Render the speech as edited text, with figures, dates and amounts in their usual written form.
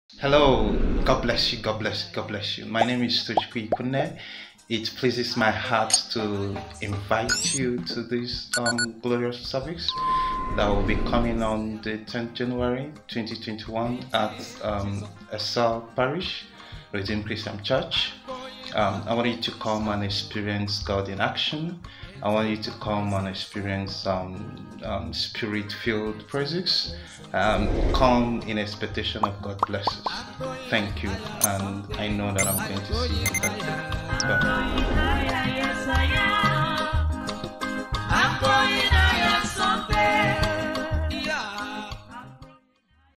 Hello, God bless you, God bless you, God bless you. My name is Tochukwu. It pleases my heart to invite you to this glorious service that will be coming on the 10th January 2021 at EXCel Parish, Redeemed Christian Church. I want you to come and experience God in action. I want you to come and experience spirit-filled praises. Come in expectation of God blesses. Thank you, and I know that I'm going to see you. Thank you.